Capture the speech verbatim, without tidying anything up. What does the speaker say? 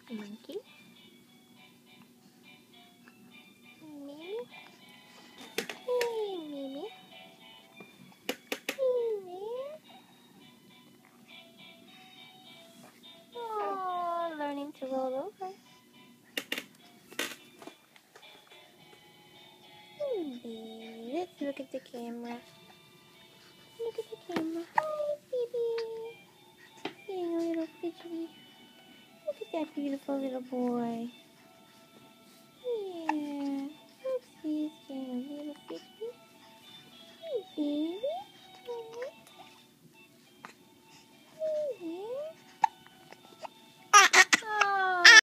Monkey. Mimi. Hey, Mimi. Mimi. Oh, learning to roll over. Baby, let's look at the camera. Look at the camera. Hi, baby. Being a little fidgety. Look at that beautiful little boy.